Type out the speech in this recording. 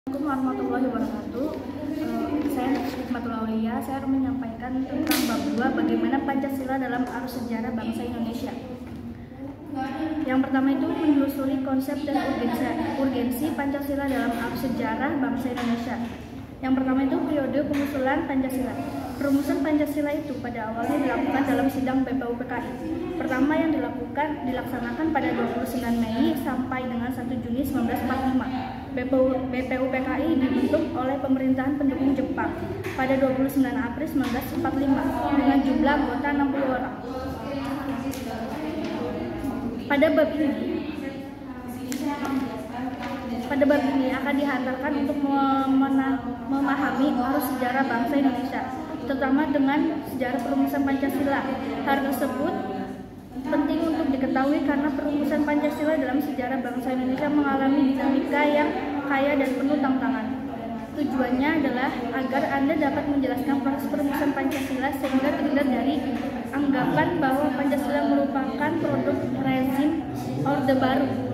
Assalamualaikum warahmatullahi wabarakatuh. Saya Hikmatul Aulia. Saya akan menyampaikan tentang bab 2, bagaimana Pancasila dalam arus sejarah bangsa Indonesia. Yang pertama itu menelusuri konsep dan urgensi Pancasila dalam arus sejarah bangsa Indonesia. Yang pertama itu periode pengusulan Pancasila. Perumusan Pancasila itu pada awalnya dilakukan dalam sidang BPUPKI. Pertama yang dilaksanakan pada 29 Mei sampai dengan 1 Juni 1945. BPUPKI dibentuk oleh pemerintahan pendukung Jepang pada 29 April 1945 dengan jumlah anggota 60 orang. Pada bab ini akan dihantarkan untuk memahami arus sejarah bangsa Indonesia, terutama dengan sejarah perumusan Pancasila. Hal tersebut penting untuk diketahui karena perumusan Pancasila dalam sejarah bangsa Indonesia mengalami dinamika yang kaya dan penuh tantangan. Tujuannya adalah agar Anda dapat menjelaskan proses perumusan Pancasila sehingga terhindar dari anggapan bahwa Pancasila merupakan produk rezim Orde Baru